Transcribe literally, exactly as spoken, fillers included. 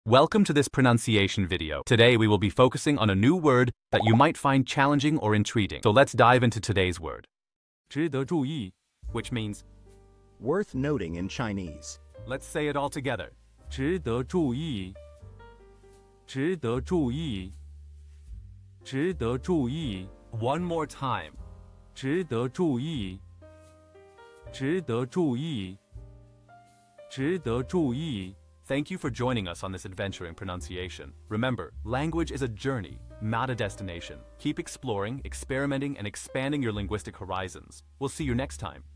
Welcome to this pronunciation video. Today we will be focusing on a new word that you might find challenging or intriguing. So let's dive into today's word. 值得注意 Which means, worth noting in Chinese. let's say it all together. 值得注意值得注意值得注意 One more time. 值得注意值得注意值得注意 Thank you for joining us on this adventure in pronunciation. Remember, language is a journey, not a destination. Keep exploring, experimenting, and expanding your linguistic horizons. We'll see you next time.